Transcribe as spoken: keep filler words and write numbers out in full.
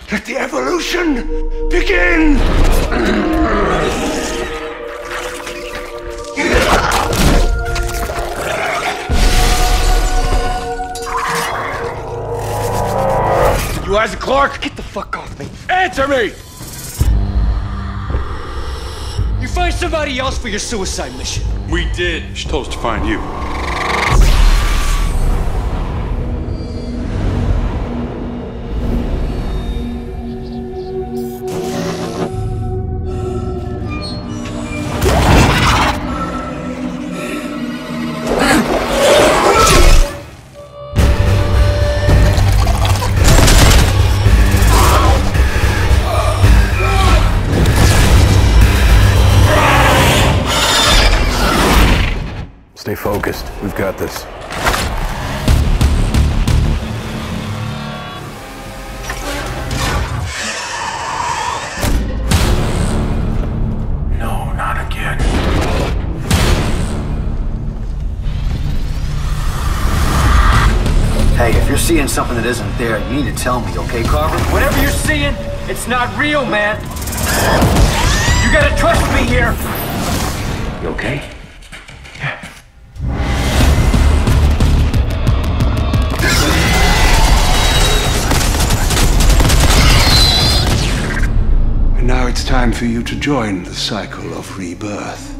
Let the evolution begin! You Isaac Clarke? Get the fuck off me. Answer me! You find somebody else for your suicide mission. We did. She told us to find you. Stay focused. We've got this. No, not again. Hey, if you're seeing something that isn't there, you need to tell me, okay, Carver? Whatever you're seeing, it's not real, man. You gotta trust me here. You okay? And now it's time for you to join the cycle of rebirth.